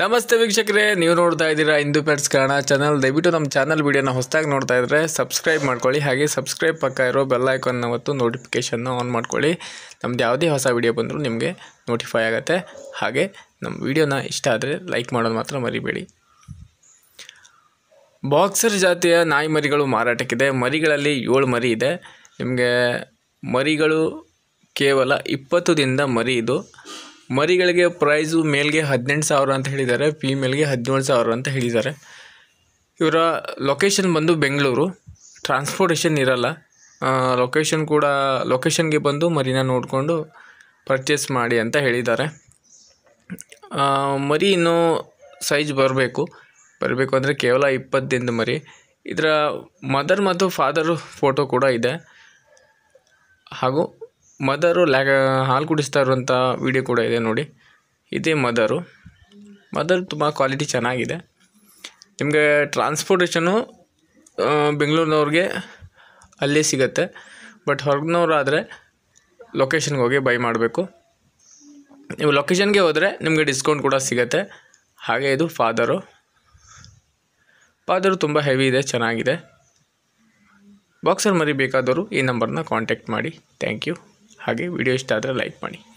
ನಮಸ್ತೆ ವೀಕ್ಷಕರೇ, ನೀವು ನೋಡ್ತಾ ಇದ್ದೀರಾ ಹಿಂದೂ ಪೆಟ್ಸ್ ಕನ್ನಡ ಚಾನಲ್. ದಯವಿಟ್ಟು ನಮ್ಮ ಚಾನಲ್ ವಿಡಿಯೋನ ಹೊಸದಾಗಿ ನೋಡ್ತಾ ಇದ್ದರೆ ಸಬ್ಸ್ಕ್ರೈಬ್ ಮಾಡ್ಕೊಳ್ಳಿ. ಹಾಗೆ ಸಬ್ಸ್ಕ್ರೈಬ್ ಪಕ್ಕ ಇರೋ ಬೆಲ್ ಐಕಾನ್ನ ಮತ್ತು ನೋಟಿಫಿಕೇಷನ್ನ ಆನ್ ಮಾಡ್ಕೊಳ್ಳಿ. ನಮ್ದು ಯಾವುದೇ ಹೊಸ ವಿಡಿಯೋ ಬಂದರೂ ನಿಮಗೆ ನೋಟಿಫೈ ಆಗುತ್ತೆ. ಹಾಗೆ ನಮ್ಮ ವಿಡಿಯೋನ ಇಷ್ಟ ಆದರೆ ಲೈಕ್ ಮಾಡೋದು ಮಾತ್ರ ಮರಿಬೇಡಿ. ಬಾಕ್ಸರ್ ಜಾತಿಯ ನಾಯಿ ಮರಿಗಳು ಮಾರಾಟಕ್ಕಿದೆ. ಮರಿಗಳಲ್ಲಿ 7 ಮರಿ ಇದೆ. ನಿಮಗೆ ಮರಿಗಳು ಕೇವಲ 20 ದಿನದ ಮರಿ. ಇದು ಮರಿಗಳಿಗೆ ಪ್ರೈಸು ಮೇಲ್ಗೆ 18,000 ಅಂತ ಹೇಳಿದ್ದಾರೆ, ಫೀಮೇಲ್ಗೆ 17,000 ಅಂತ ಹೇಳಿದ್ದಾರೆ. ಇವರ ಲೊಕೇಶನ್ ಬಂದು ಬೆಂಗಳೂರು. ಟ್ರಾನ್ಸ್ಪೋರ್ಟೇಷನ್ ಇರಲ್ಲ. ಲೊಕೇಶನ್ಗೆ ಬಂದು ಮರಿನ ನೋಡಿಕೊಂಡು ಪರ್ಚೇಸ್ ಮಾಡಿ ಅಂತ ಹೇಳಿದ್ದಾರೆ. ಮರಿ ಇನ್ನೂ ಸೈಜ್ ಬರಬೇಕು ಅಂದರೆ ಕೇವಲ 20 ದಿನದ ಮರಿ. ಇದರ ಮದರ್ ಮತ್ತು ಫಾದರು ಫೋಟೋ ಕೂಡ ಇದೆ. ಹಾಗೂ ಮದರು ಹಾಲು ಕುಡಿಸ್ತಾ ಇರುವಂಥ ವಿಡಿಯೋ ಕೂಡ ಇದೆ ನೋಡಿ. ಇದೇ ಮದರು ತುಂಬ ಕ್ವಾಲಿಟಿ ಚೆನ್ನಾಗಿದೆ. ನಿಮಗೆ ಟ್ರಾನ್ಸ್ಪೋರ್ಟೇಷನು ಬೆಂಗಳೂರಿನವ್ರಿಗೆ ಅಲ್ಲೇ ಸಿಗುತ್ತೆ. ಬಟ್ ಹೊರಗಿನವರಾದರೆ ಲೊಕೇಶನ್ಗೆ ಹೋಗಿ ಬೈ ಮಾಡಬೇಕು. ನೀವು ಲೊಕೇಶನ್ಗೆ ಹೋದರೆ ನಿಮಗೆ ಡಿಸ್ಕೌಂಟ್ ಕೂಡ ಸಿಗುತ್ತೆ. ಹಾಗೆ ಇದು ಫಾದರು ತುಂಬ ಹೆವಿ ಇದೆ, ಚೆನ್ನಾಗಿದೆ. ಬಾಕ್ಸರ್ ಮರಿ ಬೇಕಾದವರು ಈ ನಂಬರ್ನ ಕಾಂಟ್ಯಾಕ್ಟ್ ಮಾಡಿ. Thank you. ಹಾಗೆ ವಿಡಿಯೋ ಇಷ್ಟ ಆದರೆ ಲೈಕ್ ಮಾಡಿ.